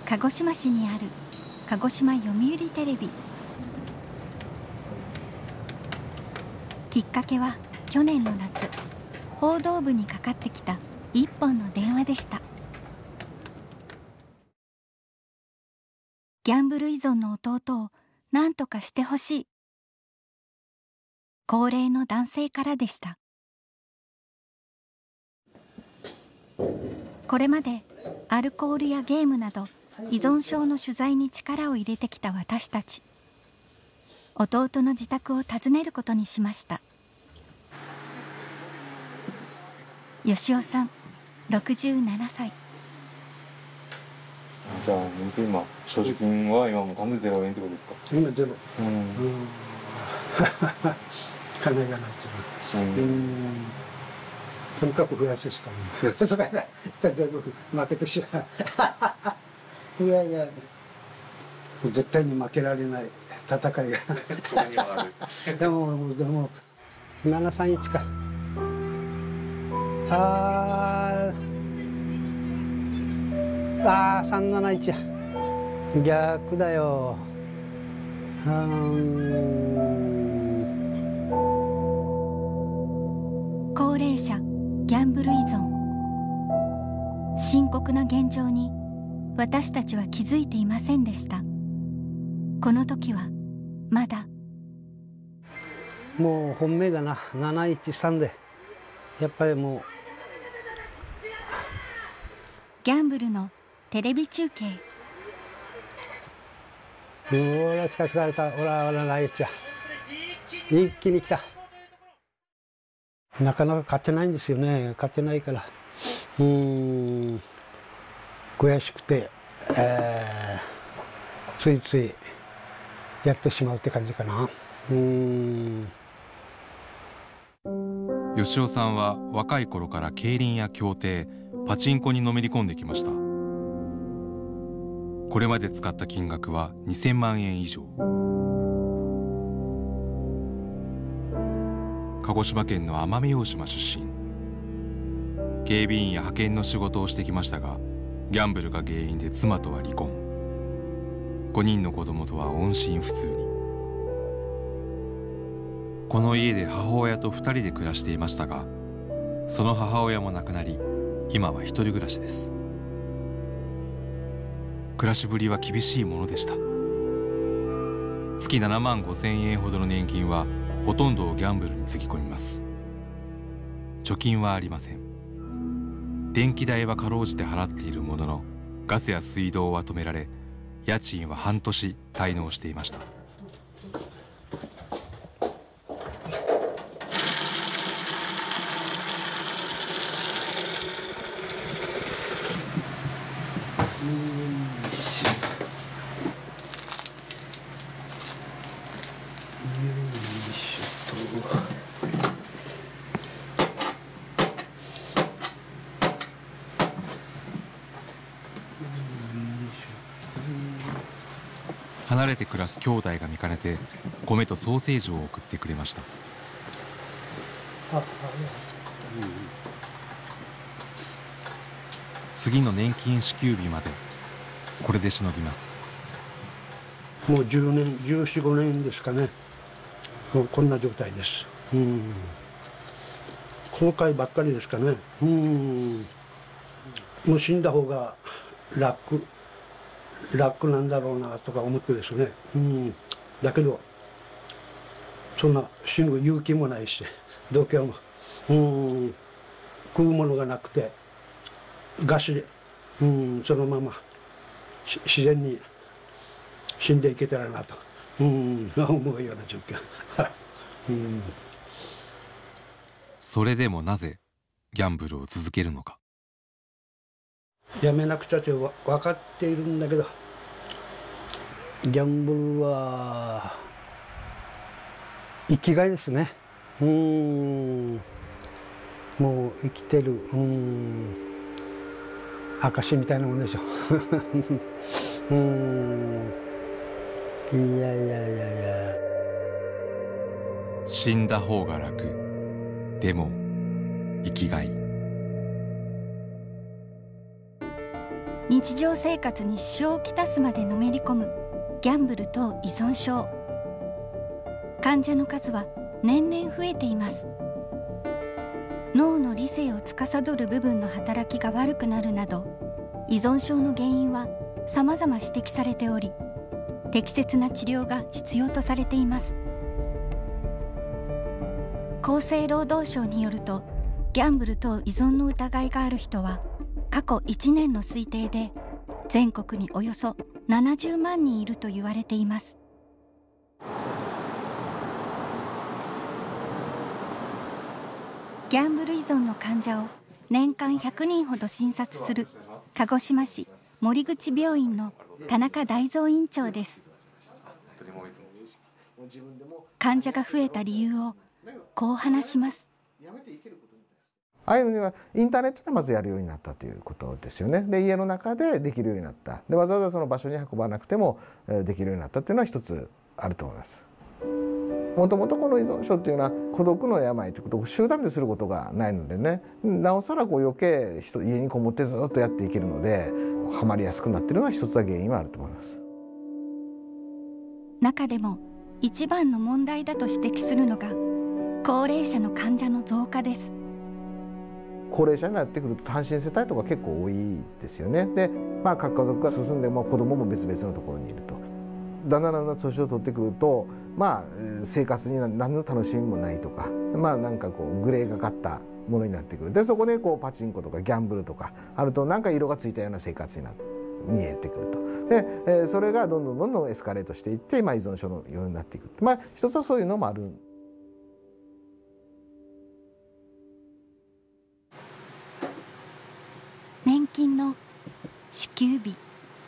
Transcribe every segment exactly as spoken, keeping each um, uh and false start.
鹿児島市にある鹿児島読売テレビ。きっかけは去年の夏、報道部にかかってきた一本の電話でした。ギャンブル依存の弟を何とかしてほしい、高齢の男性からでした。これまでアルコールやゲームなど依存症の取材に力を入れてきた私たち、弟の自宅を訪ねることにしました。吉尾さん、ろくじゅうななさい。 じゃあ今所持金は今も完全ゼロ円ってことですか？ 今ゼロ。 うん。うん金がないっていうの。うん。とにかく増やすしかない。それから全部負けてしまう。いやいや、絶対に負けられない戦いが。でもでもななさんいちか。あーあーさんなないちや。逆だよ。うーん。 高齢者ギャンブル依存、深刻な現状に私たちは気づいていませんでした。この時はまだもう本命がななないちさんで、やっぱりもうギャンブルのテレビ中継。 ほら来た来た来た、ほらほらないちや、一気に来た。なかなか勝てないんですよね。勝てないから、うーん、悔しくて、えー、ついついやってしまうって感じかな。うーん。 吉尾さんは若い頃から競輪や競艇、パチンコにのめり込んできました。これまで使った金額はにせんまんえん以上。鹿児島県の奄美大島出身。警備員や派遣の仕事をしてきましたが、ギャンブルが原因で妻とは離婚。ごにんの子供とは音信不通に。この家で母親とふたりで暮らしていましたが、その母親も亡くなり、今は一人暮らしです。暮らしぶりは厳しいものでした。月ななまんごせんえんほどの年金はほとんどをギャンブルにつぎ込みます。貯金はありません。電気代はかろうじて払っているものの、ガスや水道は止められ、家賃は半年滞納していました。離れて暮らす兄弟が見かねて、米とソーセージを送ってくれました。次の年金支給日までこれでしのぎます。 もうじゅうねん、じゅうよん、ごねんですかね。もうこんな状態です。うん。後悔ばっかりですかね。うん。もう死んだ方が楽。楽なんだろうなとか思ってですね、うん、だけどそんな死ぬ勇気もないし、度胸も、うん、食うものがなくて餓死で、うん、そのまま自然に死んでいけたらなと、うん、思うような状況、うん、 それでもなぜギャンブルを続けるのか。 やめなくちゃって分かっているんだけど、ギャンブルは生きがいですね。うん、もう生きてる、うん、証みたいなもんでしょ。うん、いやいやいやいや。 死んだ方が楽、でも生きがい。 日常生活に支障をきたすまでのめり込むギャンブル等依存症。患者の数は年々増えています。脳の理性を司る部分の働きが悪くなるなど、依存症の原因は様々指摘されており、適切な治療が必要とされています。厚生労働省によると、ギャンブル等依存の疑いがある人は過去いちねんの推定で全国におよそななじゅうまんにんいると言われています。ギャンブル依存の患者を年間ひゃくにんほど診察する鹿児島市森口病院の田中大蔵院長です。患者が増えた理由をこう話します。 ああいうのにはインターネットでまずやるようになったということですよね。で、家の中でできるようになった。で、わざわざその場所に運ばなくてもできるようになったっていうのは一つあると思います。もともとこの依存症っていうのは孤独の病ということを集団ですることがないのでね、なおさらこう余計人家にこもってずっとやっていけるのでハマりやすくなっているのは一つは原因はあると思います。 中でも一番の問題だと指摘するのが高齢者の患者の増加です。 高齢者になってくると単身世帯とか結構多いですよね。で、まあ各家族が進んでも子供も別々のところにいると。だんだんだんだん年を取ってくると、まあ生活に何の楽しみもないとか、まあなんかこうグレーがかったものになってくる。で、そこでこうパチンコとかギャンブルとかあるとなんか色がついたような生活になって見えてくると。で、えー、それがどんどんどんどんエスカレートしていって、まあ、依存症のようになっていく。まあ一つはそういうのもある。 年金の支給日。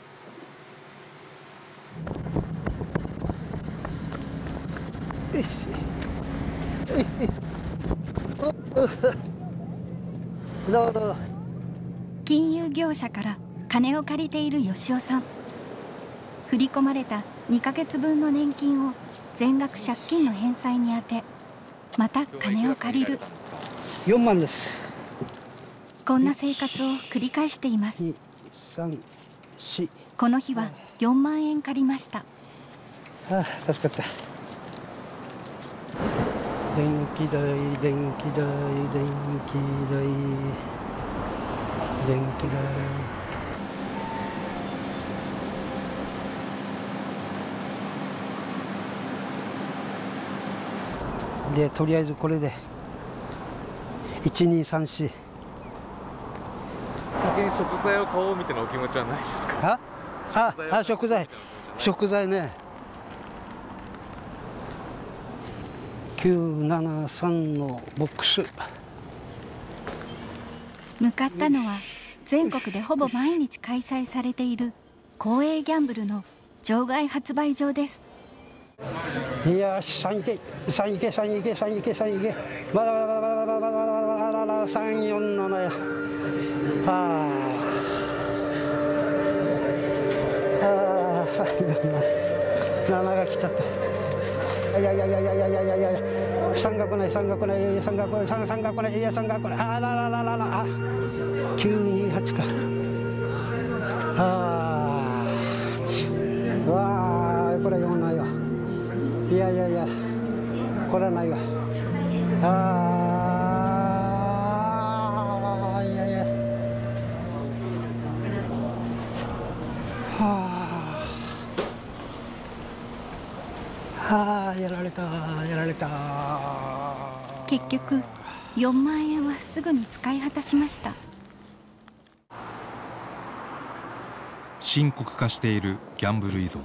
どうぞ。 金融業者から金を借りている吉尾さん。振り込まれたにかげつぶんの年金を全額借金の返済に充て、また金を借りる。 よんまんです。 こんな生活を繰り返しています。 に、さん、よん。 この日はよんまんえん借りました。 ああ、助かった。電気代、電気代、電気代、電気代。で、とりあえずこれでいち、に、さん、よん。 先に食材を買おうみたいなお気持ちはないですか？ あ、あ、あ、食材、食材ね。きゅうななさんのボックス。 向かったのは全国でほぼ毎日開催されている公営ギャンブルの場外発売場です。 よし、さんいけ、さんいけ、さんいけ、さんいけ、さんいけ。バラバラバラバラバラバラバラバラバラ、さん、よん、ななや。はあ。ああ、さん、よん、ななが来ちゃった。いやいやいやいやいやいやいやいや。三角ない、三角ない、いや三角ない、三三角ない、いや三角ない。あららららら、あ。きゅうにはちか。ああ。わあ、これよんないわ。いやいやいや、これはないわ。ああ、いやいや。はあ。はあ、やられた、やられた。 結局よんまんえんはすぐに使い果たしました。 深刻化しているギャンブル依存。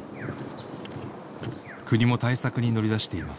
国も対策に乗り出しています。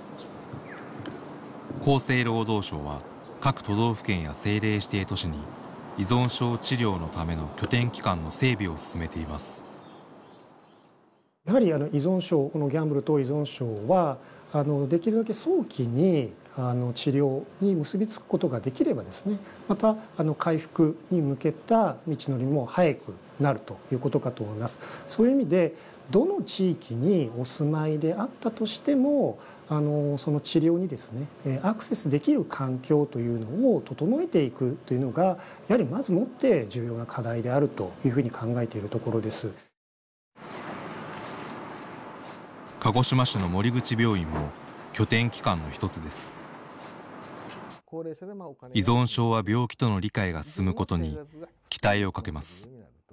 厚生労働省は各都道府県や政令指定都市に依存症治療のための拠点機関の整備を進めています。 やはりあの依存症、このギャンブル等依存症はあのできるだけ早期にあの治療に結びつくことができればですね、またあの回復に向けた道のりも早くなるということかと思います。そういう意味でどの地域にお住まいであったとしてもあのその治療にですねアクセスできる環境というのを整えていくというのがやはりまずもって重要な課題であるというふうに考えているところです。 鹿児島市の森口病院も拠点機関の一つです。依存症は病気との理解が進むことに期待をかけます。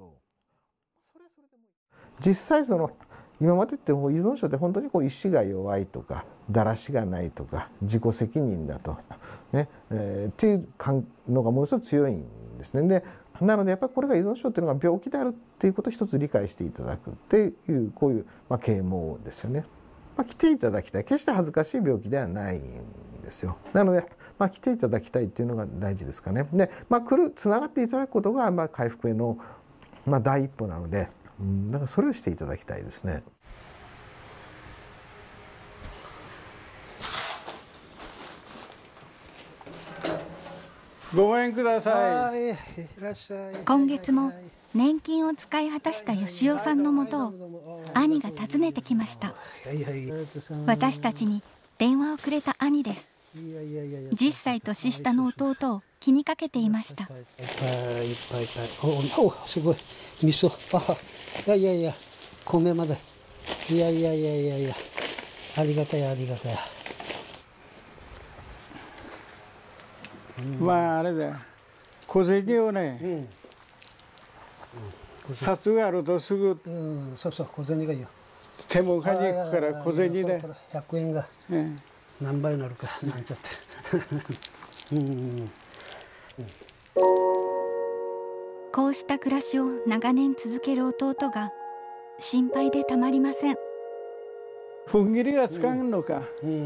実際その今までってもう依存症って本当にこう意志が弱いとかだらしがないとか自己責任だとね、えー、っていうのがものすごく強いんですね。でなのでやっぱりこれが依存症っていうのが病気であるっていうことを一つ理解していただくっていうこういうまあ啓蒙ですよね。まあ、来ていただきたい、決して恥ずかしい病気ではないんですよ。なので、まあ、来ていただきたいっていうのが大事ですかね。で、まあ、来るつながっていただくことがまあ回復へのまあ第一歩なので、うん、だからそれをしていただきたいですね。 ご縁ください。 今月も年金を使い果たした吉尾さんのもとを兄が訪ねてきました。私たちに電話をくれた兄です。じゅっさい年下の弟を気にかけていました。 いっぱいいっぱいいっぱい。おお、すごい味噌。あ、いやいやいや、米まで。いやいやいやいやいや、ありがたいありがたい。 まああれだよ、戸籍をね、札があるとすぐ、 うん、そうそう、小銭がいいよ。 手もかに行くから小銭でひゃくえんが何倍になるかなんちゃってうん、 こうした暮らしを長年続ける弟が心配でたまりません。 踏ん切りがつかんのか、うんうん、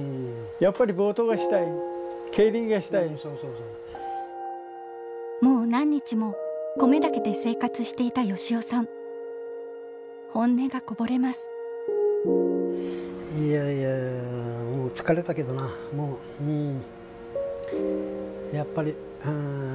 やっぱりボートがしたい、競輪がしたい、うん、そうそうそう。もう何日も米だけで生活していた吉尾さん、本音がこぼれます。 いやいや、もう疲れたけどな、もう、うん、やっぱり、うん、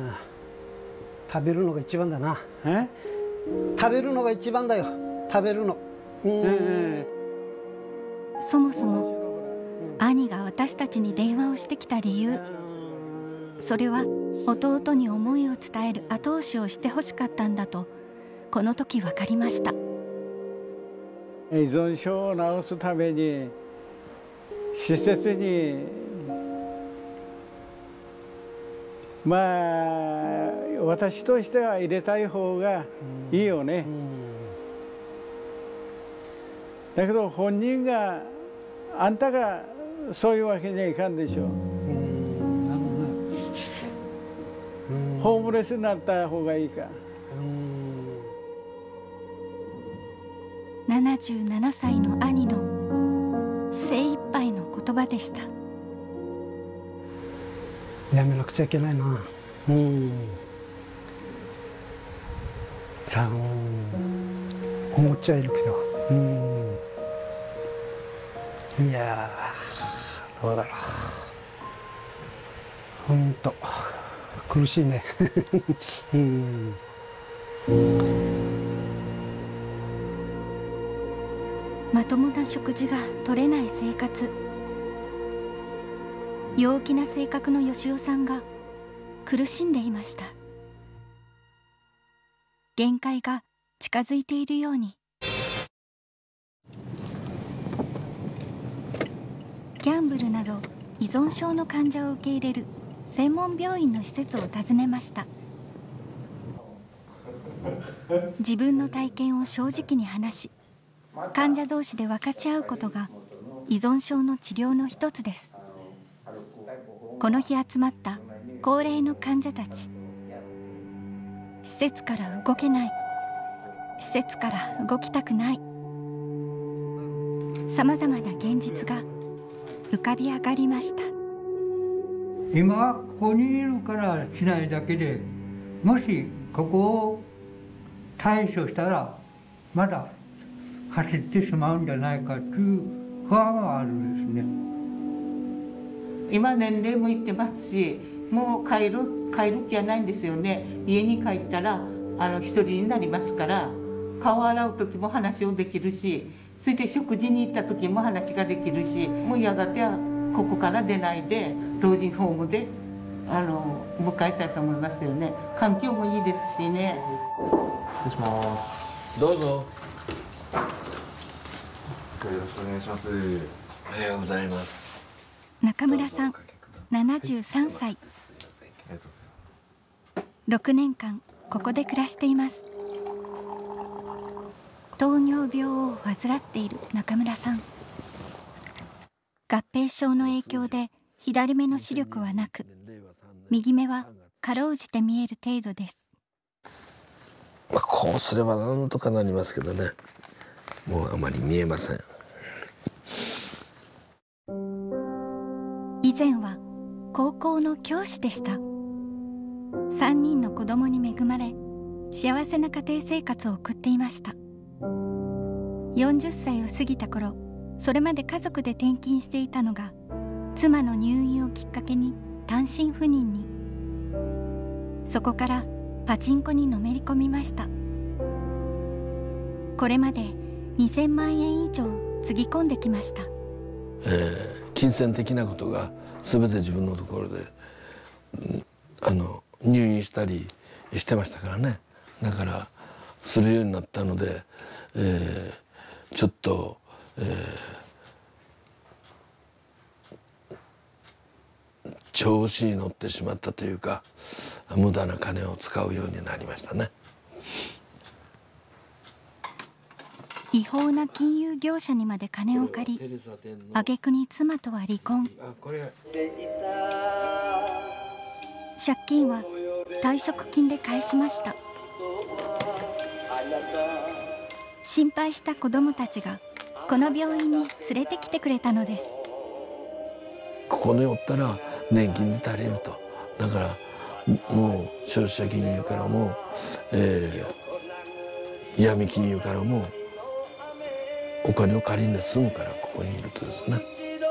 食べるのが一番だな。え？食べるのが一番だよ、食べるの。うん、えー、そもそも兄が私たちに電話をしてきた理由、それは弟に思いを伝える後押しをしてほしかったんだとこの時分かりました。 依存症を治すために施設にまあ私としては入れたい方がいいよね。だけど本人があんたがそういうわけにはいかんでしょう。ホームレスになった方がいいか。 ななじゅうななさいの兄の精一杯の言葉でした。 やめなくちゃいけないな。うん。さあ、思っちゃいるけど。うん。いやー、どうだろう。本当苦しいね。うん。 まともな食事が取れない生活。陽気な性格の吉尾さんが苦しんでいました。限界が近づいているように。ギャンブルなど依存症の患者を受け入れる専門病院の施設を訪ねました。自分の体験を正直に話し、患者同士で分かち合うことが依存症の治療の一つです。この日集まった高齢の患者たち。施設から動けない、施設から動きたくない、さまざまな現実が浮かび上がりました。 今はここにいるからしないだけで、もしここを対処したらまだ走ってしまうんじゃないかという不安はあるんですね。 今年齢もいってますし、もう帰る帰る気はないんですよね。家に帰ったらあの一人になりますから、 顔洗う時も話をできるし、そして食事に行った時も話ができるし、もうやがてはここから出ないで老人ホームであの迎えたいと思いますよね。環境もいいですしね。 失礼します。 どうぞ。 よろしくお願いします。 おはようございます。 中村さん、ななじゅうさんさい。ろくねんかんここで暮らしています。糖尿病を患っている中村さん。合併症の影響で左目の視力はなく、右目はかろうじて見える程度です。 まあ、こうすればなんとかなりますけどね、もうあまり見えません。 以前は高校の教師でした。さんにんの子供に恵まれ、幸せな家庭生活を送っていました。よんじゅっさいを過ぎた頃、それまで家族で転勤していたのが、妻の入院をきっかけに単身赴任に。そこからパチンコにのめり込みました。これまでにせんまんえん以上つぎ込んできました。 えー、金銭的なことが全て自分のところで、うん、あの入院したりしてましたからね。だからするようになったので、えー、ちょっと、えー、調子に乗ってしまったというか、無駄な金を使うようになりましたね。 違法な金融業者にまで金を借り、挙句に妻とは離婚。借金は退職金で返しました。心配した子供たちがこの病院に連れてきてくれたのです。 ここにおったら年金で足りると。だからもう消費者金融からも、えー、闇金融からもお金を借りんで済むから、ここにいるとですね。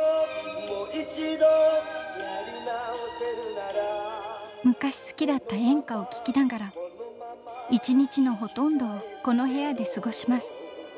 昔好きだった演歌を聴きながら、一日のほとんどをこの部屋で過ごします。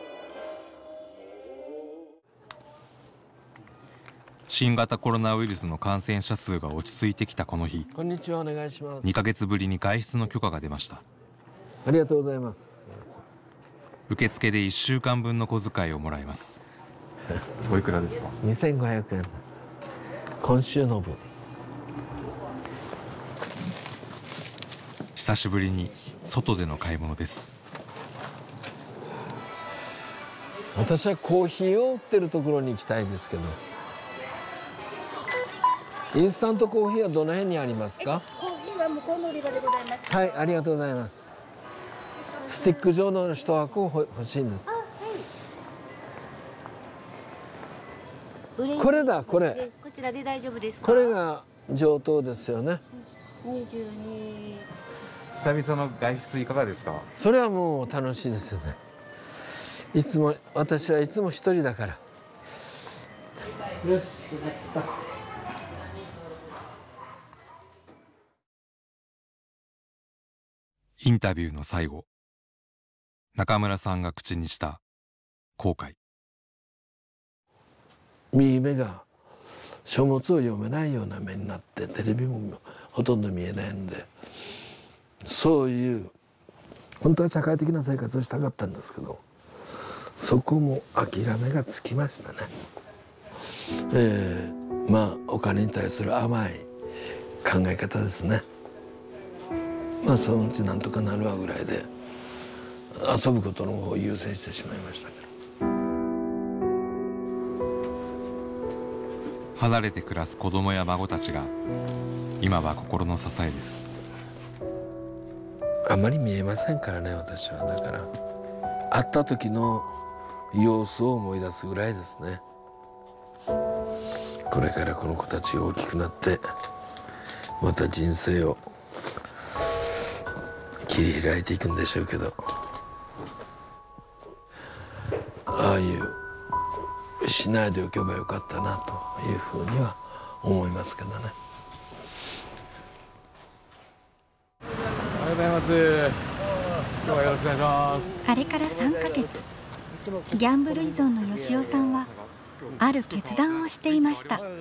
新型コロナウイルスの感染者数が落ち着いてきたこの日、 こんにちは、お願いします。 にかげつぶりに外出の許可が出ました。 ありがとうございます。 受付でいっしゅうかんぶんの小遣いをもらいます。 おいくらですか？ にせんごひゃくえんです。今週の分。 久しぶりに外での買い物です。 私はコーヒーを売ってるところに行きたいですけど。インスタントコーヒーはどの辺にありますか？ コーヒーは向こうの売り場でございます。 はい、ありがとうございます。スティック状の一箱欲しいんです。 はい、 これだ、これ。 こちらで大丈夫ですか？ これが上等ですよね。 にじゅうに。 久々の外出いかがですか？ それはもう楽しいですよね。いつも私はいつも一人だから。よし、やった。 インタビューの最後、中村さんが口にした後悔。 右目が書物を読めないような目になって、テレビもほとんど見えないので、そういう本当は社会的な生活をしたかったんですけど、そこも諦めがつきましたね。えー、まあお金に対する甘い考え方ですね。まあそのうちなんとかなるわぐらいで遊ぶことの方を優先してしまいましたけど。 離れて暮らす子供や孫たちが今は心の支えです。 あまり見えませんからね、私は。だから会った時の様子を思い出すぐらいですね。これからこの子たちが大きくなってまた人生を切り開いていくんでしょうけど、ああいうしないでおけばよかったなというふうには思いますけどね。 おはようございます。 今日はよろしくお願いします。 あれからさんかげつ、ギャンブル依存の吉尾さんはある決断をしていました。 おはよ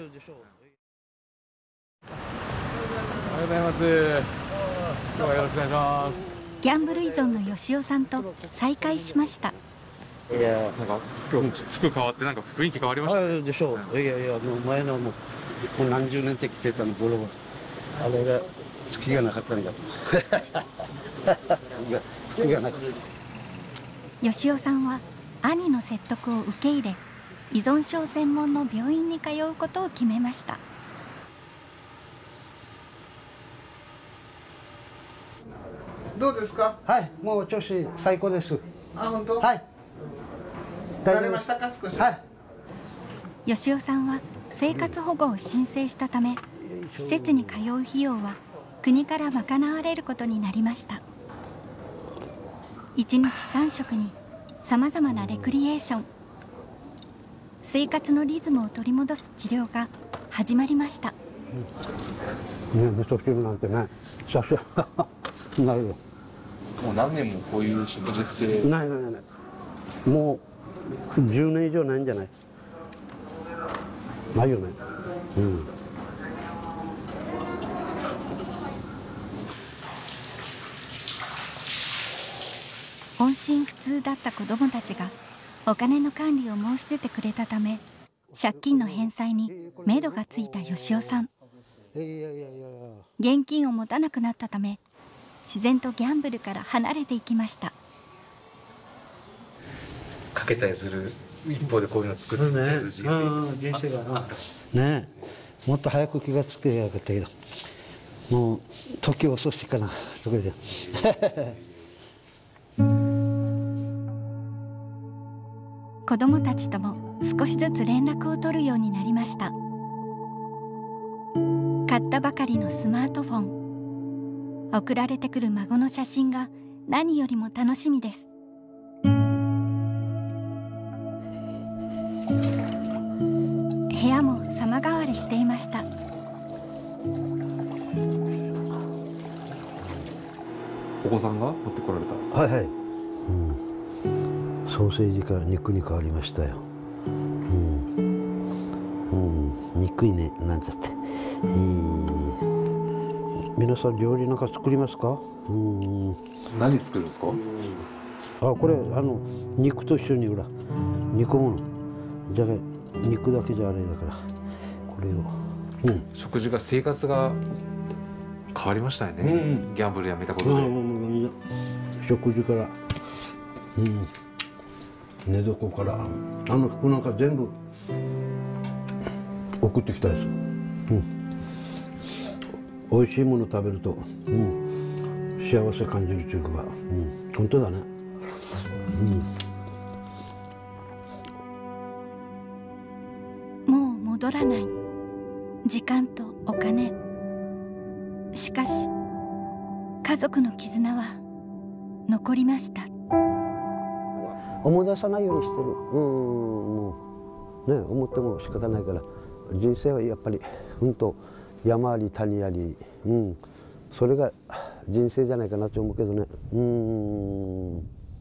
うございます。今日はよろしくお願いします。 ギャンブル依存の吉尾さんと再会しました。 いや、なんか今日服変わってなんか雰囲気変わりましたね。 でしょう。いやいや、もう前のもう何十年適正たの頃はあれが好きがなかったんだ。好きがなくて。 吉尾さんは兄の説得を受け入れ、依存症専門の病院に通うことを決めました。 どうですか？ はい、もう調子最高です。 あ、本当？ はい。 慣れましたか、少し？ はい。 吉尾さんは生活保護を申請したため、施設に通う費用は国から賄われることになりました。いちにちさんしょくにさまざまなレクリエーション、生活のリズムを取り戻す治療が始まりました。 うん、ね、味噌汁なんてね、さすがないよ。 もう何年もこういう食事ってないないない。もうじゅうねん以上ないんじゃない？ないよね。うん。 音信不通だった子どもたちがお金の管理を申し出てくれたため、借金の返済に目処がついた吉尾さん。現金を持たなくなったため、自然とギャンブルから離れていきました。 かけたりする一方でこういうのを作ってる人生人生がねえ、もっと早く気がつけばよかったけど、もう時遅しかなとかで。 子どもたちとも少しずつ連絡を取るようになりました。買ったばかりのスマートフォン、送られてくる孫の写真が何よりも楽しみです。部屋も様変わりしていました。 お子さんが持ってこられた？ はいはい、うん、ソーセージから肉に変わりましたよ。うん、うん、憎いね、なんちゃって、えー、皆さん料理なんか作りますか？うん、 何作るんですか？ あ、これあの肉と一緒にほら煮込むの。じゃが肉だけじゃあれだから、これを、うん、 食事が生活が変わりましたよね、うん、ギャンブルやめたことで、うん、 食事から、うん、寝床からあの服なんか全部送ってきたです。うん、美味しいもの食べると、うん、幸せ感じるというか、うん、本当だね。うん、 もう戻らない時間とお金。しかし家族の絆は残りました。 思い出さないようにしてる。うん、もうね、思っても仕方ないから、人生はやっぱり本当山あり谷あり、うん、それが人生じゃないかなと思うけどね。うん、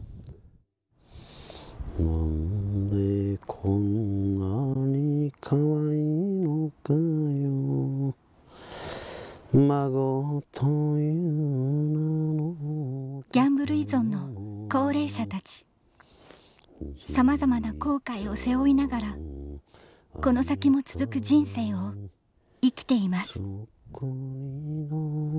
なんでこんなに可愛いのかよ、孫という名の。 ギャンブル依存の高齢者たち、さまざまな後悔を背負いながらこの先も続く人生を生きています。 そこにの